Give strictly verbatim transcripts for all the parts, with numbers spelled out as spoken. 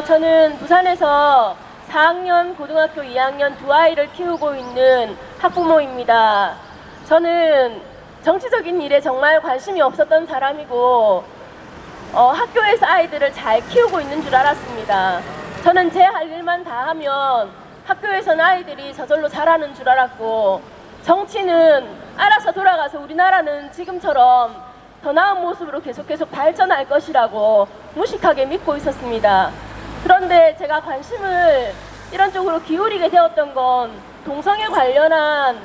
안녕하세요. 저는 부산에서 사 학년 고등학교 이 학년 두 아이를 키우고 있는 학부모입니다. 저는 정치적인 일에 정말 관심이 없었던 사람이고 어, 학교에서 아이들을 잘 키우고 있는 줄 알았습니다. 저는 제 할 일만 다 하면 학교에서는 아이들이 저절로 자라는 줄 알았고 정치는 알아서 돌아가서 우리나라는 지금처럼 더 나은 모습으로 계속 계속 발전할 것이라고 무식하게 믿고 있었습니다. 그런데 제가 관심을 이런 쪽으로 기울이게 되었던 건 동성애 관련한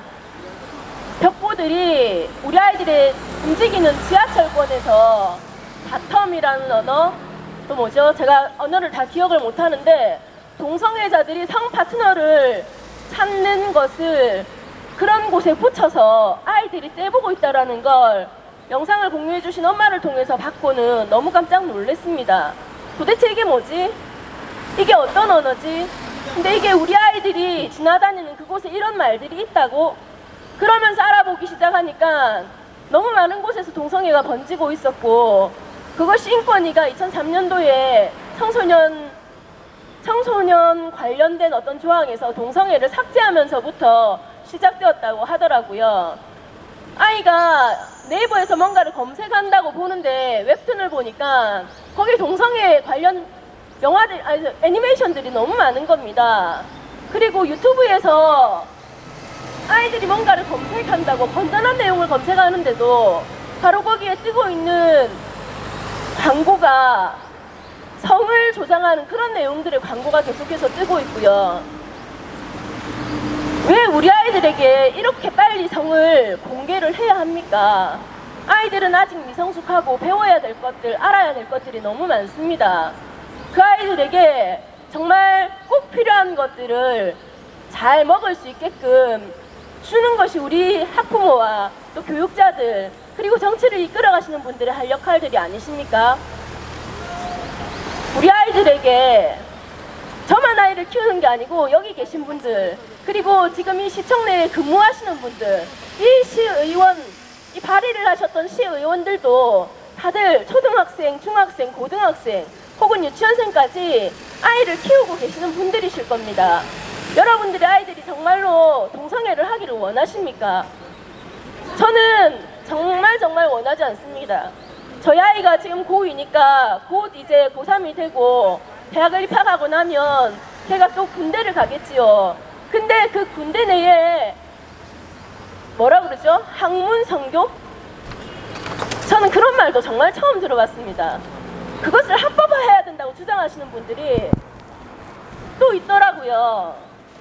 벽보들이 우리 아이들의 움직이는 지하철권에서 바텀이라는 언어, 또 뭐죠? 제가 언어를 다 기억을 못하는데 동성애자들이 성 파트너를 찾는 것을 그런 곳에 붙여서 아이들이 떼보고 있다는 걸 영상을 공유해 주신 엄마를 통해서 받고는 너무 깜짝 놀랐습니다. 도대체 이게 뭐지? 이게 어떤 언어지? 근데 이게 우리 아이들이 지나다니는 그곳에 이런 말들이 있다고? 그러면서 알아보기 시작하니까 너무 많은 곳에서 동성애가 번지고 있었고 그것이 인권위가 이천삼 년도에 청소년 청소년 관련된 어떤 조항에서 동성애를 삭제하면서부터 시작되었다고 하더라고요. 아이가 네이버에서 뭔가를 검색한다고 보는데 웹툰을 보니까 거기 동성애 관련 영화들, 아니, 애니메이션들이 너무 많은 겁니다. 그리고 유튜브에서 아이들이 뭔가를 검색한다고 건전한 내용을 검색하는데도 바로 거기에 뜨고 있는 광고가 성을 조장하는 그런 내용들의 광고가 계속해서 뜨고 있고요. 왜 우리 아이들에게 이렇게 빨리 성을 공개를 해야 합니까? 아이들은 아직 미성숙하고 배워야 될 것들, 알아야 될 것들이 너무 많습니다. 그 아이들에게 정말 꼭 필요한 것들을 잘 먹을 수 있게끔 주는 것이 우리 학부모와 또 교육자들 그리고 정치를 이끌어가시는 분들의 할 역할들이 아니십니까? 우리 아이들에게 저만 아이를 키우는 게 아니고 여기 계신 분들 그리고 지금 이 시청 내에 근무하시는 분들 이 시의원, 이 발의를 하셨던 시의원들도 다들 초등학생, 중학생, 고등학생 혹은 유치원생까지 아이를 키우고 계시는 분들이실 겁니다. 여러분들의 아이들이 정말로 동성애를 하기를 원하십니까? 저는 정말 정말 원하지 않습니다. 저희 아이가 지금 고이니까 곧 이제 고삼이 되고 대학을 입학하고 나면 걔가 또 군대를 가겠지요. 근데 그 군대 내에 뭐라 그러죠? 학문 성교? 저는 그런 말도 정말 처음 들어봤습니다. 그것을 합법화해야 된다고 주장하시는 분들이 또 있더라고요.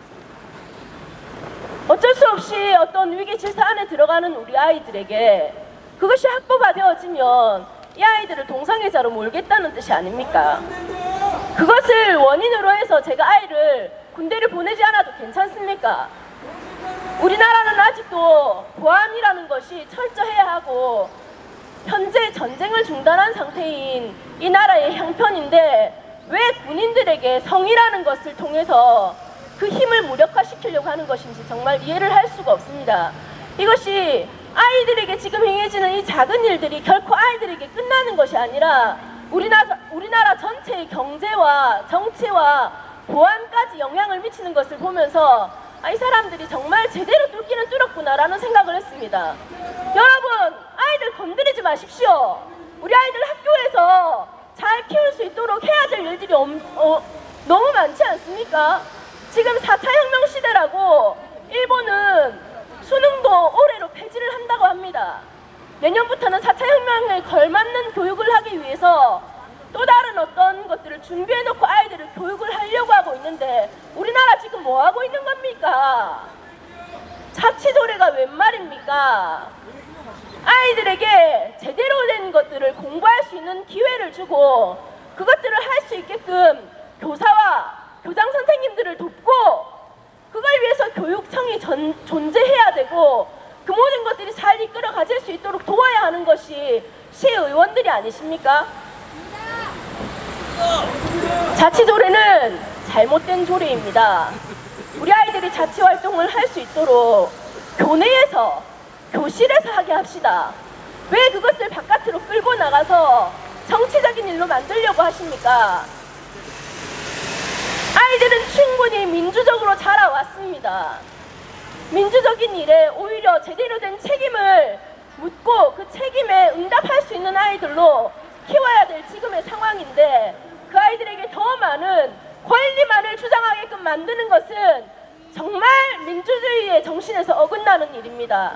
어쩔 수 없이 어떤 위기 질서 안에 들어가는 우리 아이들에게 그것이 합법화되어지면 이 아이들을 동성애자로 몰겠다는 뜻이 아닙니까? 그것을 원인으로 해서 제가 아이를 군대를 보내지 않아도 괜찮습니까? 우리나라는 아직도 보안이라는 것이 철저해야 하고 현재 전쟁을 중단한 상태인 이 나라의 형편인데 왜 군인들에게 성이라는 것을 통해서 그 힘을 무력화시키려고 하는 것인지 정말 이해를 할 수가 없습니다. 이것이 아이들에게 지금 행해지는 이 작은 일들이 결코 아이들에게 끝나는 것이 아니라 우리나라, 우리나라 전체의 경제와 정치와 보안까지 영향을 미치는 것을 보면서 아, 이 사람들이 정말 제대로 뚫기는 뚫었구나라는 생각을 했습니다. 여러분, 아이들 건드리지 마십시오. 우리 아이들 학교에서 잘 키울 수 있도록 해야 될 일들이 엄, 어, 너무 많지 않습니까? 지금 사 차 혁명 시대라고 일본은 수능도 올해로 폐지를 한다고 합니다. 내년부터는 사 차 혁명에 걸맞는 교육을 하기 위해서 또 다른 어떤 것들을 준비해놓고 아이들을 교육을 하려고 하고 있는데 우리나라 지금 뭐 하고 있는 겁니까? 자치조례가 웬 말입니까? 아이들에게 제대로 된 것들을 공부할 수 있는 기회를 주고 그것들을 할 수 있게끔 교사와 교장 선생님들을 돕고 그걸 위해서 교육청이 전, 존재해야 되고 그 모든 것들이 잘 이끌어 가질 수 있도록 도와야 하는 것이 시의원들이 아니십니까? 자치조례는 잘못된 조례입니다. 우리 아이들이 자치활동을 할 수 있도록 교내에서 교실에서 하게 합시다. 왜 그것을 바깥으로 끌고 나가서 정치적인 일로 만들려고 하십니까? 아이들은 충분히 민주적으로 자라왔습니다. 민주적인 일에 오히려 제대로 된 책임을 묻고 그 책임에 응답할 수 있는 아이들로 키워야 될 지금의 상황인데, 그 아이들에게 더 많은 권리만을 주장하게끔 만드는 것은 정말 민주주의의 정신에서 어긋나는 일입니다.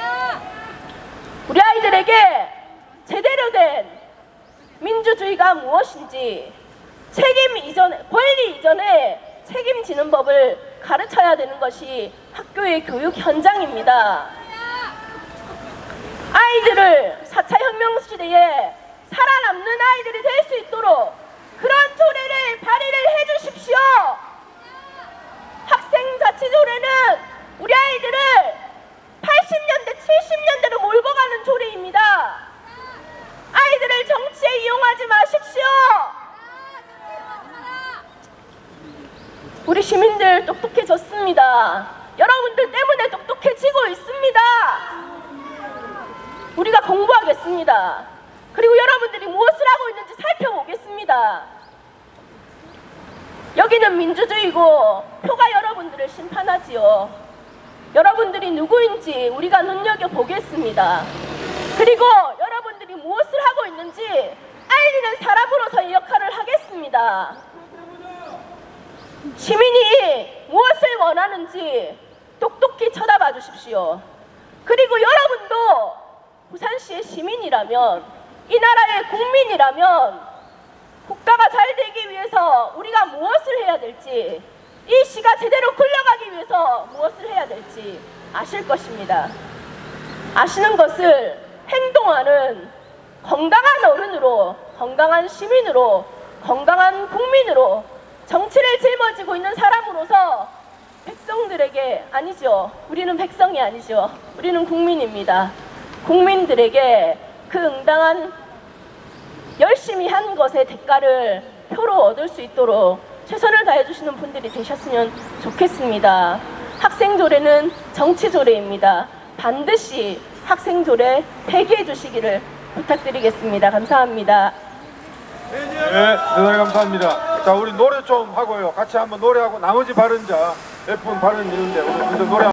우리 아이들에게 제대로 된 민주주의가 무엇인지, 책임 이전에, 권리 이전에 책임지는 법을 가르쳐야 되는 것이 학교의 교육 현장입니다. 아이들을 사 차 혁명 시대에 살아남는 아이들이 될 수 있도록 그런 조례를 발의를 해주십시오. 학생자치조례는 우리 아이들을 팔십 년대, 칠십 년대로 몰고 가는 조례입니다. 아이들을 정치에 이용하지 마십시오. 우리 시민들 똑똑해졌습니다. 여러분들 때문에 똑똑해지고 있습니다. 우리가 공부하겠습니다. 그리고 여러분들이 무엇을 하고 있는지 살펴보겠습니다. 여기는 민주주의고 표가 여러분들을 심판하지요. 여러분들이 누구인지 우리가 눈여겨보겠습니다. 그리고 여러분들이 무엇을 하고 있는지 알리는 사람으로서의 역할을 하겠습니다. 시민이 무엇을 원하는지 똑똑히 쳐다봐 주십시오. 그리고 여러분도 부산시의 시민이라면, 이 나라의 국민이라면 국가가 잘 되기 위해서 우리가 무엇을 해야 될지, 이 시가 제대로 굴러가기 위해서 무엇을 해야 될지 아실 것입니다. 아시는 것을 행동하는 건강한 어른으로, 건강한 시민으로, 건강한 국민으로 정치를 짊어지고 있는 사람으로서 백성들에게, 아니죠, 우리는 백성이 아니죠, 우리는 국민입니다. 국민들에게 그 응당한 열심히 한 것의 대가를 표로 얻을 수 있도록 최선을 다해 주시는 분들이 되셨으면 좋겠습니다. 학생조례는 정치조례입니다. 반드시 학생조례 폐기해 주시기를 부탁드리겠습니다. 감사합니다. 네, 대단히 감사합니다. 자, 우리 노래 좀 하고요. 같이 한번 노래하고 나머지 발언자 몇 분 발언 있는데 우리 먼저 노래